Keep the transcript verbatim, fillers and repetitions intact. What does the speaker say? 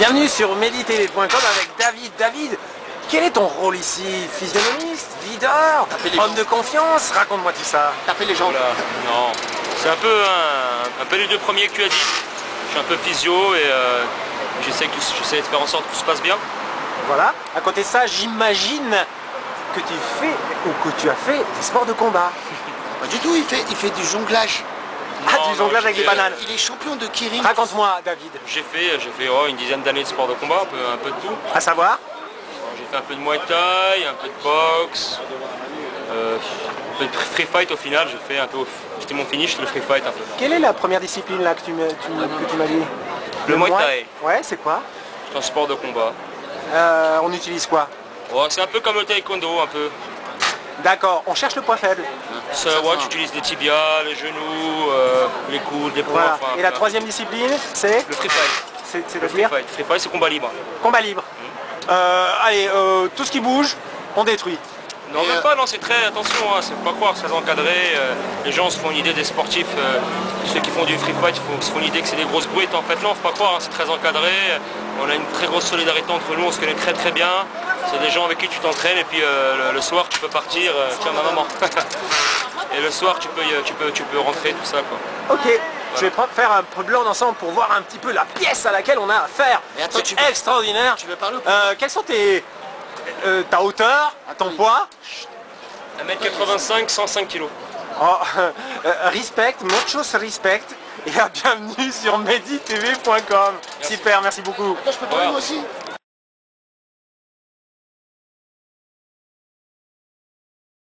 Bienvenue sur meditv point com avec David. David, quel est ton rôle ici? Physionomiste? Videur? Homme de confiance? Raconte-moi tout ça. Taper les gens. Voilà. Non, c'est un peu un, un peu les deux premiers que tu as dit. Je suis un peu physio et euh, j'essaie que j'essaie de faire en sorte que tout se passe bien. Voilà. À côté de ça, j'imagine que tu fais ou que tu as fait des sports de combat. Pas du tout, il fait, il fait du jonglage. Ah, Non, du jonglage non, avec des j'ai- bananes. Il est champion de Kirin. Raconte-moi, David. J'ai fait, j'ai fait oh, une dizaine d'années de sport de combat, un peu, un peu de tout. À savoir? J'ai fait un peu de Muay Thai, un peu de boxe, euh, un peu de free fight au final. J'ai fait un peu, c'était mon finish, le free fight un peu. Quelle est la première discipline là que tu m'as tu, que tu m'as dit? Le Muay Thai. Ouais, c'est quoi? C'est un sport de combat. Euh, on utilise quoi? Oh, c'est un peu comme le taekwondo, un peu. D'accord, on cherche le point faible. Ça, ouais, tu utilises les tibias, les genoux, euh, les coudes, les poings. Voilà. Enfin, Et la voilà. troisième discipline, c'est? Le free fight. C'est c'est Le de free dire fight. Free fight, c'est combat libre. combat libre. Euh, allez, euh, tout ce qui bouge, on détruit. Non, Et même euh, pas, non, c'est très, attention, hein, c'est pas croire, c'est très encadré, euh, les gens se font une idée des sportifs, euh, ceux qui font du free fight, ils font- se font une idée que c'est des grosses brutes, en fait non, faut pas croire, hein, c'est très encadré, on a une très grosse solidarité entre nous, on se connaît très très bien, c'est des gens avec qui tu t'entraînes et puis euh, le, le soir tu peux partir, euh, tiens ma maman, et le soir tu peux, y- tu, peux, tu peux rentrer, tout ça quoi. Ok, je vais pre- faire un peu de blanc ensemble pour voir un petit peu la pièce à laquelle on a affaire. Mais attends, C'est tu veux- extraordinaire. Tu veux parler ou pas? Euh, quelles sont tes... euh, ta hauteur, ton poids? un mètre quatre-vingt-cinq, cent cinq kilos. Oh, euh, respect, muchos respect. Et à bienvenue sur meditv point com. Super, merci beaucoup. Attends, je peux parler moi aussi?